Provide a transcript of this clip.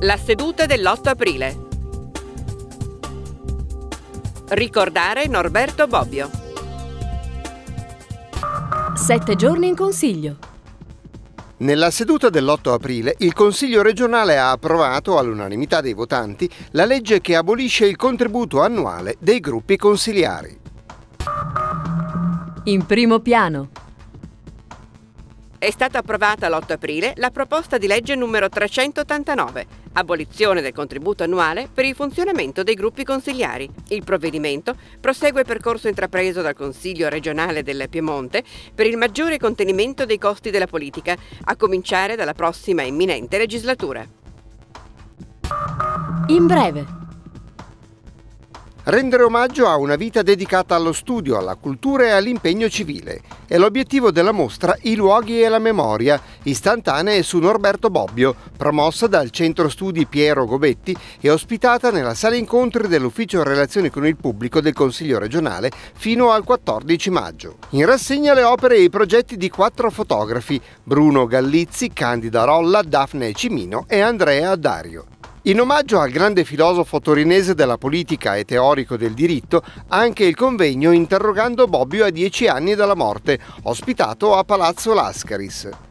La seduta dell'8 aprile. Ricordare Norberto Bobbio. 7 giorni in consiglio. Nella seduta dell'8 aprile il Consiglio regionale ha approvato all'unanimità dei votanti la legge che abolisce il contributo annuale dei gruppi consiliari. In primo piano. È stata approvata l'8 aprile la proposta di legge numero 389, abolizione del contributo annuale per il funzionamento dei gruppi consiliari. Il provvedimento prosegue il percorso intrapreso dal Consiglio regionale del Piemonte per il maggiore contenimento dei costi della politica, a cominciare dalla prossima imminente legislatura. In breve. Rendere omaggio a una vita dedicata allo studio, alla cultura e all'impegno civile. È l'obiettivo della mostra I luoghi e la memoria, istantanee su Norberto Bobbio, promossa dal Centro Studi Piero Gobetti e ospitata nella sala incontri dell'Ufficio Relazioni con il Pubblico del Consiglio regionale fino al 14 maggio. In rassegna le opere e i progetti di 4 fotografi, Bruno Gallizzi, Candida Rolla, Daphne Cimino e Andrea Dario. In omaggio al grande filosofo torinese della politica e teorico del diritto, anche il convegno Interrogando Bobbio a 10 anni dalla morte, ospitato a Palazzo Lascaris.